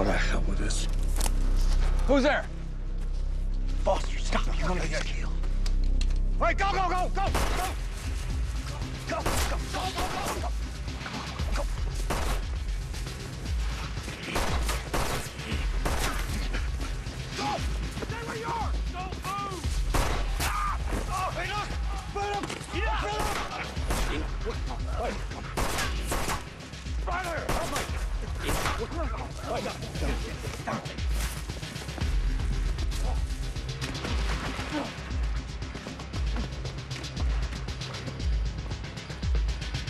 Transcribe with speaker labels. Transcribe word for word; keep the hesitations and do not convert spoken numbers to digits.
Speaker 1: Oh, the hell with this.
Speaker 2: Who's there?
Speaker 3: Foster, stop. You're gonna get killed. All right, go, go, go, go, go. Go, go, go, go, go, go.